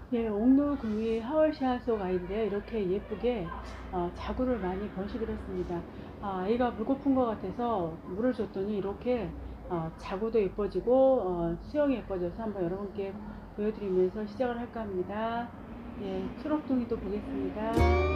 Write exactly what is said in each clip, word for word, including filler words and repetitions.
예, 옥루구이 하월시아속 아이인데요. 이렇게 예쁘게 어, 자구를 많이 번식을 했습니다. 아, 아이가 물 고픈 것 같아서 물을 줬더니 이렇게 어, 자구도 예뻐지고 어, 수영이 예뻐져서 한번 여러분께 보여드리면서 시작을 할까 합니다. 예, 초록둥이도 보겠습니다.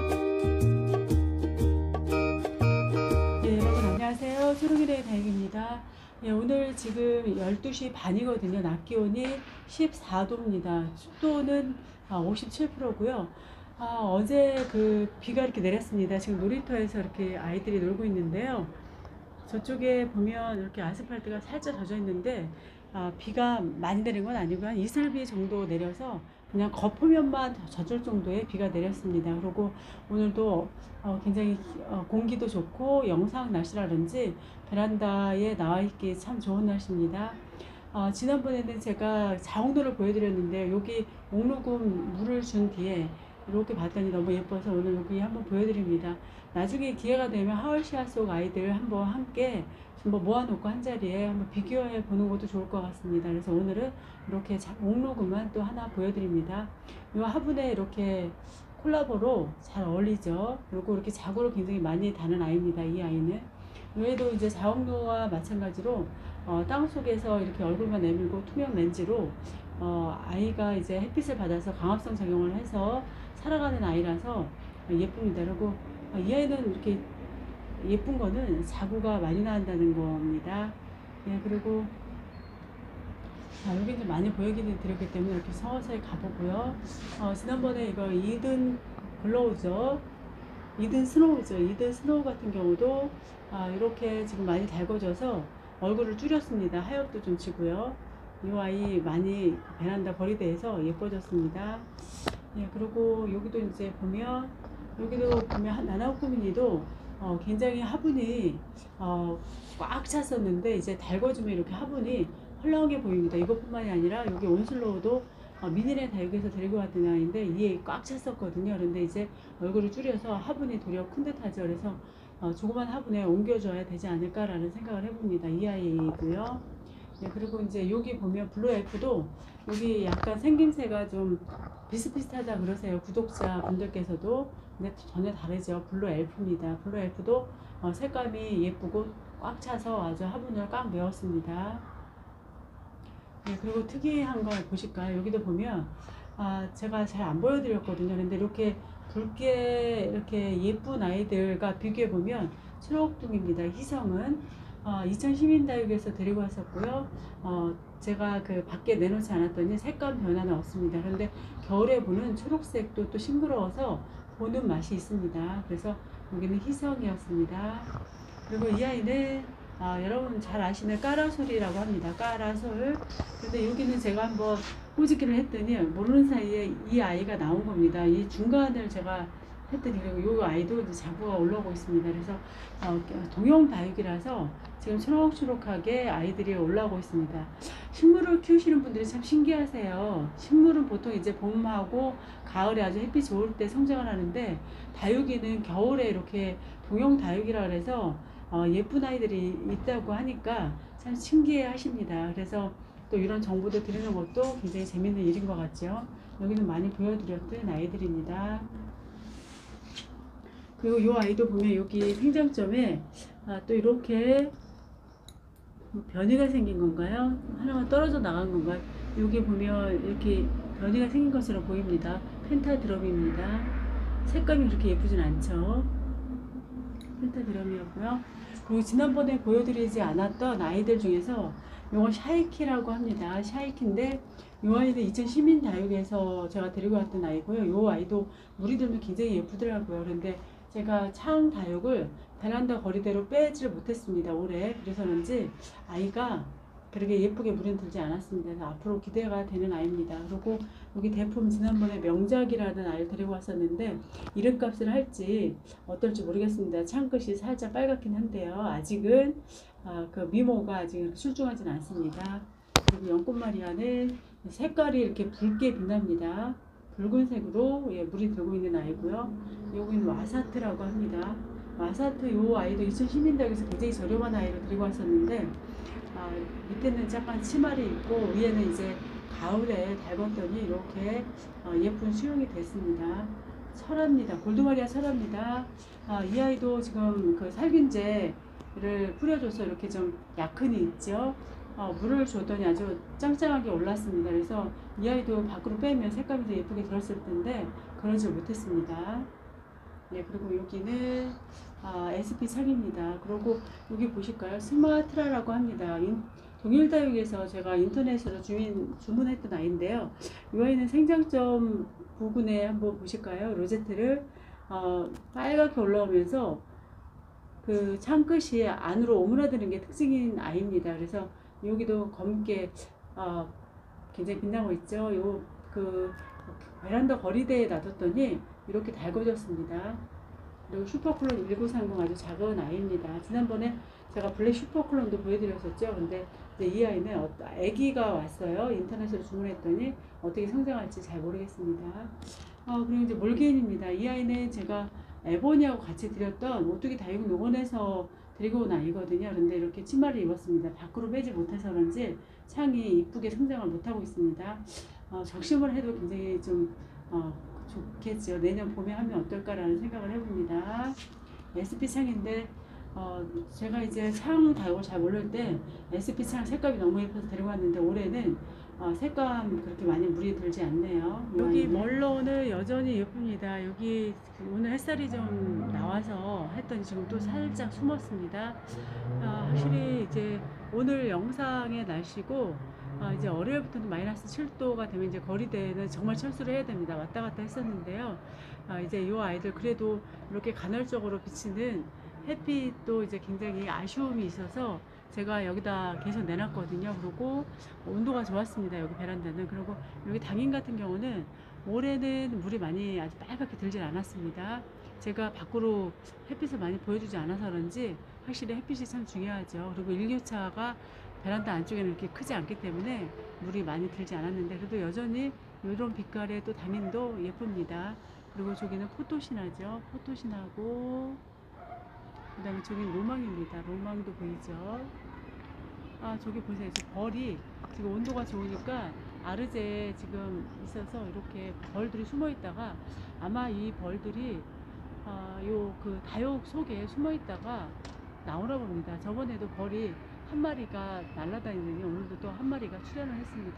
예, 여러분 안녕하세요. 초록이네 다육입니다. 예, 오늘 지금 열두 시 반이거든요. 낮 기온이 십사 도입니다. 습도는 아, 오십칠 퍼센트고요. 아, 어제 그 비가 이렇게 내렸습니다. 지금 놀이터에서 이렇게 아이들이 놀고 있는데요. 저쪽에 보면 이렇게 아스팔트가 살짝 젖어 있는데 아, 비가 많이 내린 건 아니고 한 이슬비 정도 내려서 그냥 겉표면만 젖을 정도의 비가 내렸습니다. 그리고 오늘도 어, 굉장히 어, 공기도 좋고 영상 날씨라든지 베란다에 나와 있기 참 좋은 날씨입니다. 어, 지난번에는 제가 자옥로를 보여드렸는데 여기 옥루금 물을 준 뒤에 이렇게 봤더니 너무 예뻐서 오늘 여기 한번 보여드립니다. 나중에 기회가 되면 하월시아 속 아이들 한번 함께 뭐 모아놓고 한 자리에 한번 비교해 보는 것도 좋을 것 같습니다. 그래서 오늘은 이렇게 옥루금만 또 하나 보여드립니다. 이 화분에 이렇게 콜라보로 잘 어울리죠. 그리고 이렇게 자구를 굉장히 많이 다는 아이입니다. 이 아이는. 얘도 이제 자옥로와 마찬가지로 어, 땅 속에서 이렇게 얼굴만 내밀고 투명 렌즈로 어, 아이가 이제 햇빛을 받아서 광합성 작용을 해서 살아가는 아이라서 예쁩니다. 그리고 어, 이 아이는 이렇게 예쁜 거는 자구가 많이 나온다는 겁니다. 예, 그리고 자, 여기 좀 많이 보여드렸기 때문에 이렇게 서서히 가보고요. 어, 지난번에 이거 이든 글로우죠. 이든 스노우죠. 이든 스노우 같은 경우도 아, 이렇게 지금 많이 달궈져서 얼굴을 줄였습니다. 하엽도 좀 지고요. 이 아이 많이 베란다 거리대에서 예뻐졌습니다. 예, 그리고 여기도 이제 보면 여기도 보면 나나우쿠미니도 어, 굉장히 화분이 어, 꽉 찼었는데 이제 달궈주면 이렇게 화분이 헐렁해 보입니다. 이것뿐만이 아니라 여기 온슬로우도 어, 미니네 다육에서 데리고 왔던 아이인데 이에 꽉 찼었거든요. 그런데 이제 얼굴을 줄여서 화분이 도리어 큰 듯하죠. 그래서 어, 조그만 화분에 옮겨줘야 되지 않을까라는 생각을 해봅니다. 이 아이도요. 네, 그리고 이제 여기 보면 블루 엘프도 여기 약간 생김새가 좀 비슷비슷하다 그러세요. 구독자 분들께서도. 근데 전혀 다르죠. 블루 엘프입니다. 블루 엘프도 어, 색감이 예쁘고 꽉 차서 아주 화분을 꽉 메웠습니다. 네, 그리고 특이한 걸 보실까요? 여기도 보면 아, 제가 잘 안 보여드렸거든요. 근데 이렇게 붉게 이렇게 예쁜 아이들과 비교해 보면 초록둥입니다. 희성은 어, 이천 시민다육에서 데리고 왔었고요. 어, 제가 그 밖에 내놓지 않았더니 색감 변화는 없습니다. 그런데 겨울에 보는 초록색도 또 싱그러워서 보는 맛이 있습니다. 그래서 여기는 희성이었습니다. 그리고 이 아이는 아, 여러분 잘 아시는 까라솔이라고 합니다. 까라솔. 근데 여기는 제가 한번 꼬집기를 했더니 모르는 사이에 이 아이가 나온 겁니다. 이 중간을 제가 했더니 이 아이도 이제 자구가 올라오고 있습니다. 그래서 어, 동형 다육이라서 지금 초록초록하게 아이들이 올라오고 있습니다. 식물을 키우시는 분들이 참 신기하세요. 식물은 보통 이제 봄하고 가을에 아주 햇빛 좋을 때 성장을 하는데 다육이는 겨울에 이렇게 동형 다육이라 그래서 어, 예쁜 아이들이 있다고 하니까 참 신기해 하십니다. 그래서 또 이런 정보도 드리는 것도 굉장히 재밌는 일인 것 같죠. 여기는 많이 보여드렸던 아이들입니다. 그리고 이 아이도 보면 여기 생장점에 아, 또 이렇게 변이가 생긴 건가요? 하나만 떨어져 나간 건가요? 여기 보면 이렇게 변이가 생긴 것처럼 보입니다. 펜타드럼입니다. 색감이 그렇게 예쁘진 않죠. 펜타드럼이었고요. 그리고 지난번에 보여드리지 않았던 아이들 중에서 이건 샤이키라고 합니다. 샤이키인데 이 아이는 이천 시민다육에서 제가 데리고 왔던 아이고요. 이 아이도 물이 들면 굉장히 예쁘더라고요. 그런데 제가 창 다육을 베란다 거리대로 빼지를 못했습니다. 올해. 그래서 그런지 아이가 그렇게 예쁘게 물은 들지 않았습니다. 그래서 앞으로 기대가 되는 아이입니다. 그리고 여기 대품 지난번에 명작이라는 아이를 데리고 왔었는데 이름값을 할지 어떨지 모르겠습니다. 창끝이 살짝 빨갛긴 한데요. 아직은 아, 그 미모가 아직 출중하진 않습니다. 그리고 연꽃마리아는 색깔이 이렇게 붉게 빛납니다. 붉은색으로 예, 물이 들고 있는 아이고요. 여기는 와사트라고 합니다. 와사트 요 아이도 이천 시민다육에서 굉장히 저렴한 아이를 데리고 왔었는데 아, 밑에는 약간 치마를 입고 위에는 이제 가을에 달궜더니 이렇게 어, 예쁜 수영이 됐습니다. 철합니다. 골드마리아 철합니다. 아, 이 아이도 지금 그 살균제를 뿌려줘서 이렇게 좀 약흔이 있죠. 어, 물을 줬더니 아주 짱짱하게 올랐습니다. 그래서 이 아이도 밖으로 빼면 색감이 더 예쁘게 들었을 텐데 그러지 못했습니다. 네, 그리고 여기는 아, 에스피 창입니다. 그리고 여기 보실까요? 스마트라라고 합니다. 인, 동일다육에서 제가 인터넷으로 주인, 주문했던 아이인데요. 이 아이는 생장점 부분에 한번 보실까요? 로제트를 어, 빨갛게 올라오면서 그 창끝이 안으로 오므라드는 게 특징인 아이입니다. 그래서 여기도 검게 어, 굉장히 빛나고 있죠. 요 그 베란다 거리대에 놔뒀더니 이렇게 달궈졌습니다. 그리고 슈퍼클론 천구백삼십 아주 작은 아이입니다. 지난번에 제가 블랙 슈퍼클론도 보여드렸었죠. 근데 이제 이 아이는 어떤 아기가 왔어요. 인터넷으로 주문했더니 어떻게 성장할지 잘 모르겠습니다. 어, 그리고 이제 몰게인입니다. 이 아이는 제가 에보니하고 같이 드렸던 오뚜기 다육 농원에서 데리고 온 아이거든요. 그런데 이렇게 치마를 입었습니다. 밖으로 빼지 못해서 그런지 창이 이쁘게 성장을 못하고 있습니다. 어, 적심을 해도 굉장히 좀 어, 좋겠죠. 내년 봄에 하면 어떨까라는 생각을 해봅니다. 에스피 창인데 어, 제가 이제 창 다육을 잘 모를 때 에스피 창 색감이 너무 예뻐서 데리고 왔는데 올해는 어, 색감 그렇게 많이 물이 들지 않네요. 여기 멀론은 여전히 예쁩니다. 여기 오늘 햇살이 좀 나와서 했더니 지금 또 살짝 숨었습니다. 아, 확실히 이제 오늘 영상의 날씨고 아, 이제 월요일부터는 마이너스 칠 도가 되면 이제 거리대는 정말 철수를 해야 됩니다. 왔다 갔다 했었는데요. 아, 이제 이 아이들 그래도 이렇게 간헐적으로 비치는 햇빛도 이제 굉장히 아쉬움이 있어서 제가 여기다 계속 내놨거든요. 그리고 온도가 좋았습니다. 여기 베란다는. 그리고 여기 당인 같은 경우는 올해는 물이 많이 아주 빨갛게 들질 않았습니다. 제가 밖으로 햇빛을 많이 보여주지 않아서 그런지 확실히 햇빛이 참 중요하죠. 그리고 일교차가 베란다 안쪽에는 이렇게 크지 않기 때문에 물이 많이 들지 않았는데 그래도 여전히 이런 빛깔의 또 당인도 예쁩니다. 그리고 저기는 포토신하죠. 포토신하고 그 다음에 저기는 로망입니다. 로망도 보이죠. 아, 저기 보세요. 지금 벌이 지금 온도가 좋으니까 아르제에 지금 있어서 이렇게 벌들이 숨어 있다가 아마 이 벌들이 아, 요 그 다육 속에 숨어 있다가 나오나 봅니다. 저번에도 벌이 한 마리가 날아다니더니 오늘도 또 한 마리가 출현을 했습니다.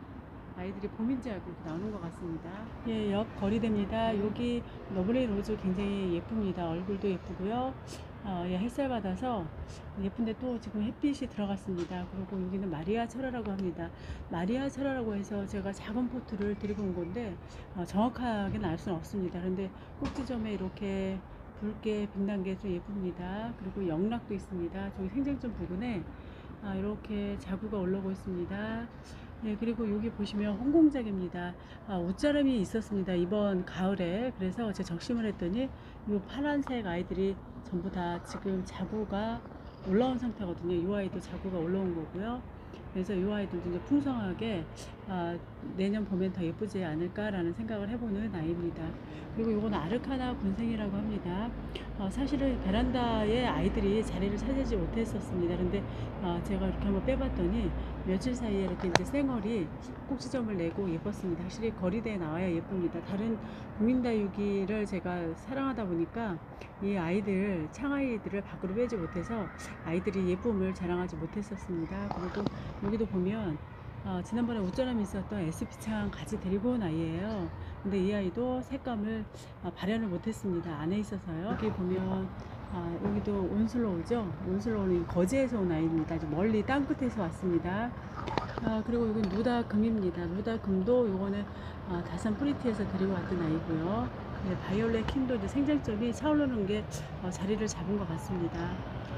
아이들이 봄인지 알고 나오는 것 같습니다. 예, 옆 거리대입니다. 여기 러블레이 로즈 굉장히 예쁩니다. 얼굴도 예쁘고요. 어, 예, 햇살 받아서 예쁜데 또 지금 햇빛이 들어갔습니다. 그리고 여기는 마리아 철화라고 합니다. 마리아 철화라고 해서 제가 작은 포트를 들고 온 건데 어, 정확하게는 알 수는 없습니다. 그런데 꼭지점에 이렇게 붉게 빛난 게 좀 예쁩니다. 그리고 영락도 있습니다. 저기 생장점 부근에 아, 이렇게 자구가 올라오고 있습니다. 네, 그리고 여기 보시면 홍공작입니다. 아, 옷자람이 있었습니다. 이번 가을에. 그래서 제가 적심을 했더니 이 파란색 아이들이 전부 다 지금 자구가 올라온 상태거든요. 이 아이도 자구가 올라온 거고요. 그래서 이 아이들도 이제 풍성하게 아, 내년 봄엔 더 예쁘지 않을까라는 생각을 해보는 아이입니다. 그리고 이건 아르카나 군생이라고 합니다. 어, 사실은 베란다에 아이들이 자리를 차지하지 못했었습니다. 근데 어, 제가 이렇게 한번 빼봤더니 며칠 사이에 이렇게 이제 쌩얼이 꼭지점을 내고 예뻤습니다. 확실히 거리대에 나와야 예쁩니다. 다른 국민다육이를 제가 사랑하다 보니까 이 아이들, 창아이들을 밖으로 빼지 못해서 아이들이 예쁨을 자랑하지 못했었습니다. 그리고 여기도 보면 어, 지난번에 웃자람이 있었던 에스피창 같이 데리고 온 아이예요. 근데 이 아이도 색감을 어, 발현을 못했습니다. 안에 있어서요. 여기 보면 아, 여기도 온슬로우죠. 온슬로우는 거제에서 온 아이입니다. 아주 멀리 땅끝에서 왔습니다. 아, 그리고 이건 누다금입니다. 누다금도 요거는 아, 다산 프리티에서 데리고 왔던 아이고요. 네, 바이올렛 킹도 이제 생장점이 차오르는 게 어, 자리를 잡은 것 같습니다.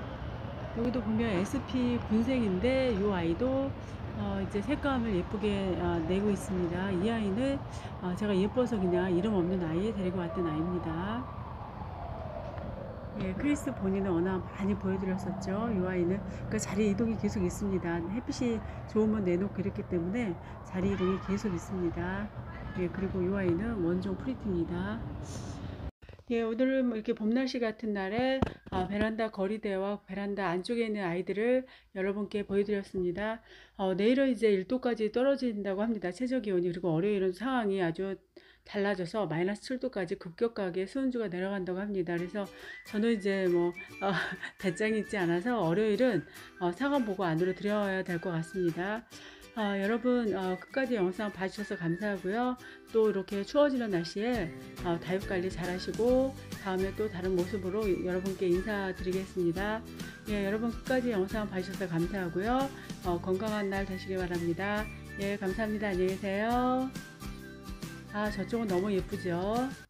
여기도 보면 에스피 군생인데 이 아이도 어, 이제 색감을 예쁘게 어, 내고 있습니다. 이 아이는 어, 제가 예뻐서 그냥 이름 없는 아이 데리고 왔던 아이입니다. 예, 크리스 본인은 워낙 많이 보여드렸었죠. 이 아이는 그 자리 이동이 계속 있습니다. 햇빛이 좋으면 내놓고 이랬기 때문에 자리 이동이 계속 있습니다. 예, 그리고 이 아이는 원종 프리티입니다. 예, 오늘은 뭐 이렇게 봄 날씨 같은 날에 아, 베란다 거리대와 베란다 안쪽에 있는 아이들을 여러분께 보여드렸습니다. 어, 내일은 이제 일 도까지 떨어진다고 합니다. 최저 기온이. 그리고 월요일은 상황이 아주 달라져서 마이너스 칠 도까지 급격하게 수온주가 내려간다고 합니다. 그래서 저는 이제 뭐 어, 배짱이 있지 않아서 월요일은 어, 상황 보고 안으로 들어와야 될 것 같습니다. 아, 여러분 어, 끝까지 영상 봐주셔서 감사하고요. 또 이렇게 추워지는 날씨에 어, 다육 관리 잘 하시고 다음에 또 다른 모습으로 여러분께 인사드리겠습니다. 예, 여러분 끝까지 영상 봐주셔서 감사하고요. 어, 건강한 날 되시기 바랍니다. 예, 감사합니다. 안녕히 계세요. 아, 저쪽은 너무 예쁘죠?